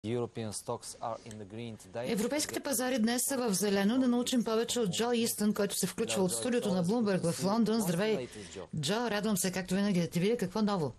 Европейските пазари днес са в зелено. Да научим повече от Джо Истън, който се включва от студиото на Bloomberg в Лондон. Здравей, Джо, радвам се, както винаги, да ти видя. Какво ново?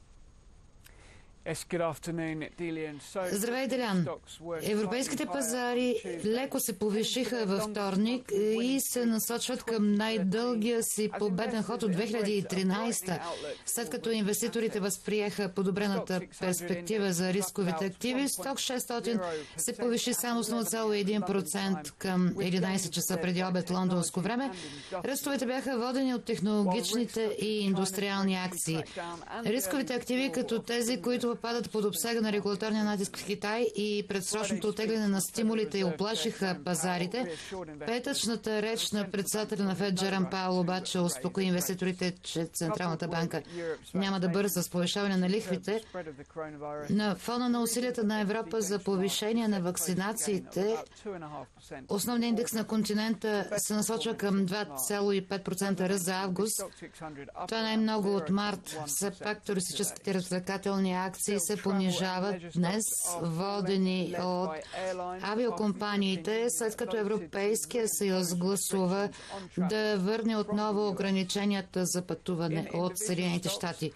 Здравей, Делян. Европейските пазари леко се повишиха във вторник и се насочват към най-дългия си победен ход от 2013, след като инвеститорите възприеха подобрената перспектива за рисковите активи. Сток 600 се повиши само с 0,1% към 11 часа преди обед лондонско време. Ръстовете бяха водени от технологичните и индустриални акции. Рисковите активи, като тези, които попадат под обсега на регулаторния натиск в Китай и предсрочното оттегляне на стимулите и оплашиха пазарите. Петъчната реч на председателя на ФЕД Джером Пауъл обаче успокои инвеститорите, че Централната банка няма да бърза с повишаване на лихвите. На фона на усилията на Европа за повишение на вакцинациите, основният индекс на континента се насочва към 2,5% ръст за август. Това е най-много от март. Все пак туристическите развлекателни акции се понижават днес, водени от авиокомпаниите, след като Европейския съюз гласува да върне отново ограниченията за пътуване от Съединените щати.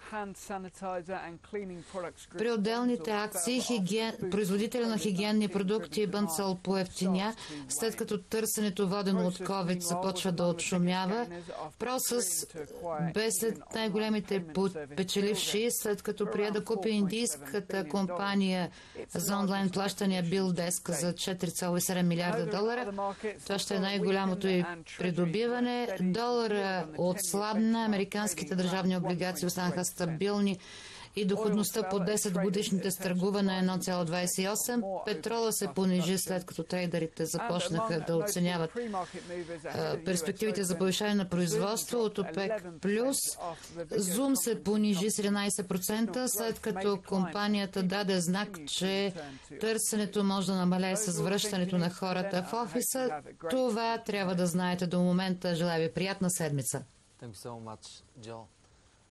При отделните акции производителя на хигиенни продукти Бънцъл поевтиня, след като търсенето водено от COVID започва да отшумява. Просъс бе след най-големите печеливши, след като прие да купи индийската компания за онлайн плащания BillDesk за 4,7 милиарда долара. Това ще е най-голямото и придобиване. Долара отслабна, американските държавни облигации останаха стабилни и доходността по 10 годишните с търгуване е 1,28. Петрола се понижи, след като трейдерите започнаха да оценяват перспективите за повишаване на производство от ОПЕК+. Zoom се понижи с 11%, след като компанията даде знак, че търсенето може да намалее с връщането на хората в офиса. Това трябва да знаете до момента. Желая ви приятна седмица. Thank you so much, Joe.